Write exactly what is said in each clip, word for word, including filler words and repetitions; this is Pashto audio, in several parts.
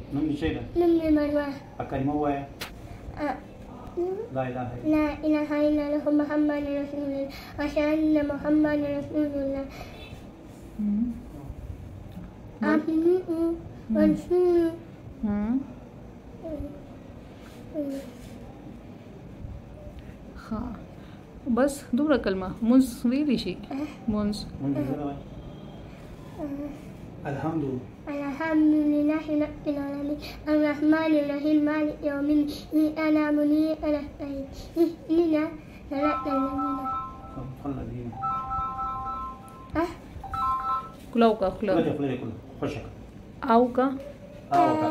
نمني شيء نمني مروة الكلمة هو لا إله إلا لا إله إلا الله محمد رسول الله أشهد أن محمد رسول الله آمنوا ورسول ها بس دوباره کلمه منز ویلی شي منز الحمد الحمد لله رب العالمين الرحمن الرحيم مالك يوم الدين أنا مني أنا سعيد إهدنا صراط الذين ها کلاو کا کلاو كله كله كله خشك او کا آو کا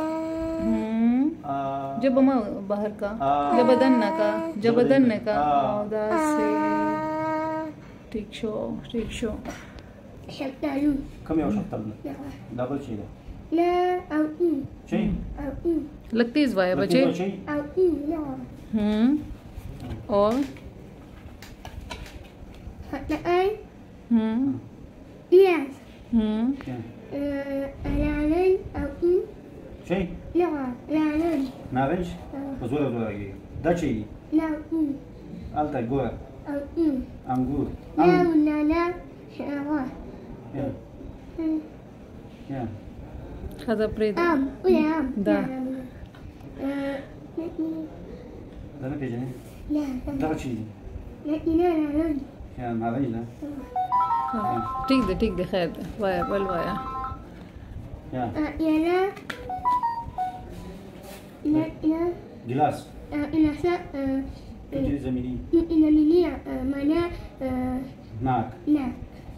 जब ما बाहर का जब बदन का जब बदन का دا से ठीक शो ठीक शो شفتالون كم يوم شفتالون دبل شيء ده لا أو إي شيء أو إي लगतीज वाया बच्चे أو إي لا हम्म और حتى أي हम्म ياس हम्म لالين أو إي شيء لا لالين نارنج وزولا زولا ده شيء لا إي ألتا جوا أو إي أنجور لا ولا لا شعار يا يا هذا بريد أم ويا أم دا ده أنا بيجي لا ده شيء لا لا لا يا نارنج ده ठीक दे ठीक दे खैर दे वाया बल वाया يا يا لا لا لا جلاس إلى سا تجي زميلي إلى منيا منا ناك لا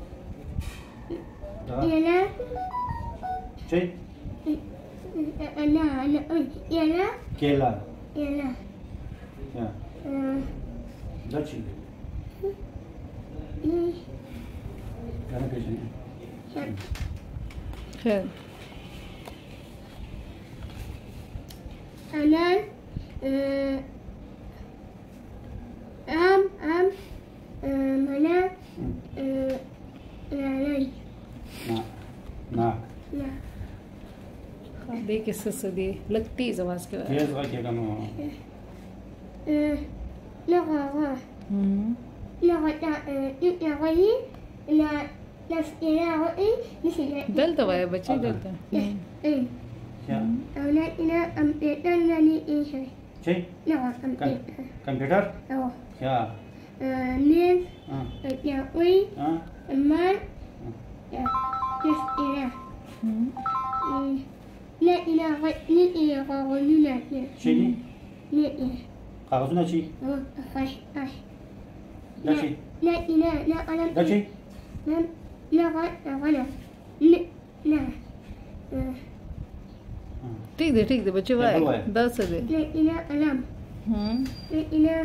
يا لا شيء أنا أنا يا لا كيلا يا لا يا ده شيء ده أنا بيجي خير أنا أم أم منا لا لا ناك ناك لا देख इससे दे लगती है आवाज के كيف صغير كده ما لغة हम्म لغة لغوي لا لغوي مثل دلتا वाया बच्चे दलता إيه يا أنا إلى أم إتناني إيش شيء لغة أم كم- كمبيوتر أو يا نيل اه يقوي اه أمان تسئلة لا إله لا إله غيرنا شيء لا إله كاغذنا شيء خش خش ده شيء لا إله لا ألم ده شيء لا لا غلا لا لا ठीक दे ठीक दे बच्चे बल वाया वाया। दस दे لا إله ألم हम्म لا إله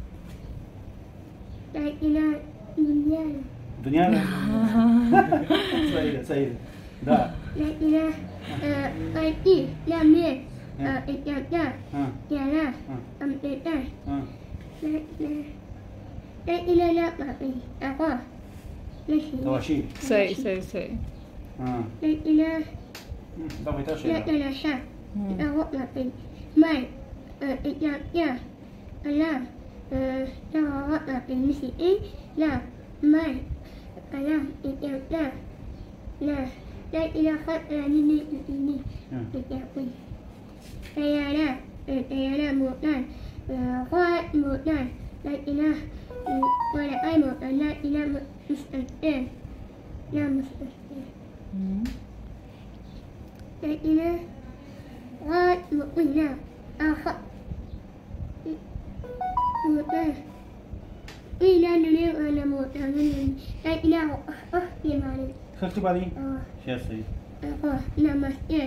لا إله دنيا دنيا سعيدة سعيدة ده لا إله أي لا ميل إجابة ها يا لا أم إيه ها لا لا لا إله لا أبي أقوى لا شيء تواشيح सही सही सही ها لا إله ده ما يتعرفش لا لا شاء أقوى أبي ما إجابة لا لا أقوى أبي مثل إيه لا ما لا إجابة لا لا إله إلا نيني نيني إجابة لا لا لا لا موتان قوات موتان لا إله ولا أي موتان لا إله مستقيم لا مستقيم لا إله قوات موتان آخر موتان إلا نريد أن موتان لا إله أخي مالي خفتي بعدين شيء سعيد نمسته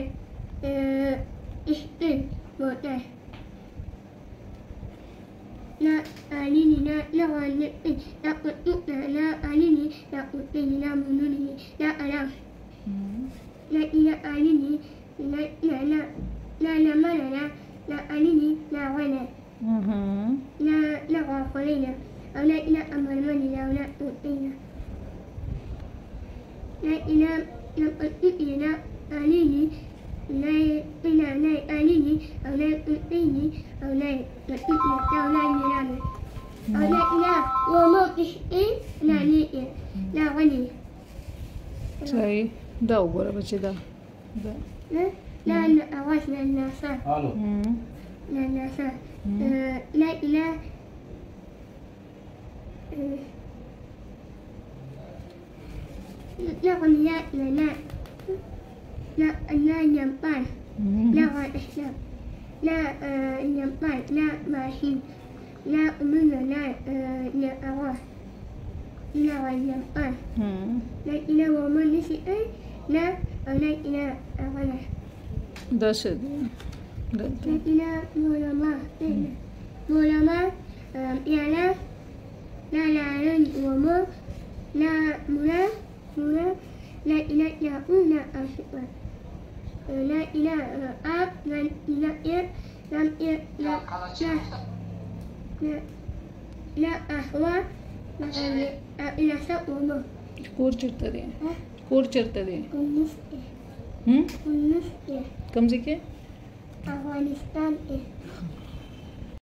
إشتن موتان لا أليني لا لا نقي لا قطنا لا أليني لا قطني لا منوني لا ألام لا إلى أليني لا لا لا لا لا ملا لا لا أليني لا ولا لا لا غافلين أو لا إلى أمر مني لا لا قطنا لا إلى لا قطني لا أليني لا إلى لا أولاد الإني أولاد الإني أولاد نيراني أولاد لا وموقش إيه لا نيئة لا غني صحیح دا وګوره بچې دا دا لا أواش لا ناسا الو لا ناسا لا إله لا غنياء لا لا لا لا ينبان لا غائشة لا ينبان لا ماشين لا أمنا لا لا أواش لا ينبان لا إله ومن نسي لا لا إله أولا دا څه دی لا إله مولما مولما يا لا لا لا وما لا ملا ملا لا إله إلا أنا أشهد لا إله أب لا إله إلا لم لا لا لا أهوى لا إله سوى کور چرته دی کور چرته دی ونسئ هم ونسئ کوم ځای کې أفغانستان